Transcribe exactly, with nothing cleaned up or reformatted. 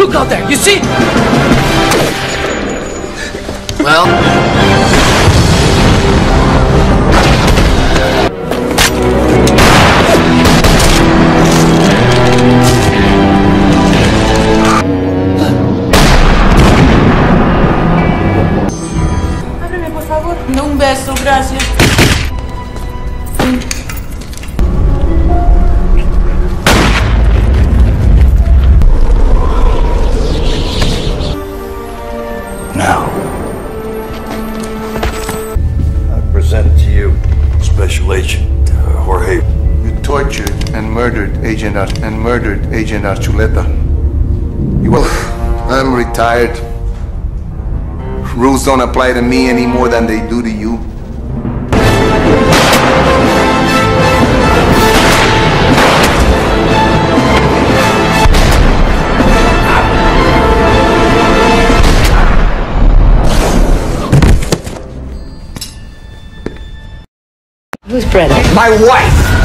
Look out there, you see? Well... Ábreme, por favor. No, un beso, gracias. Now, I present to you Special Agent uh, Jorge. You tortured and murdered Agent Ar and murdered Agent Archuleta. You well, I'm retired. Rules don't apply to me any more than they do to you. Who's Brenda? My wife!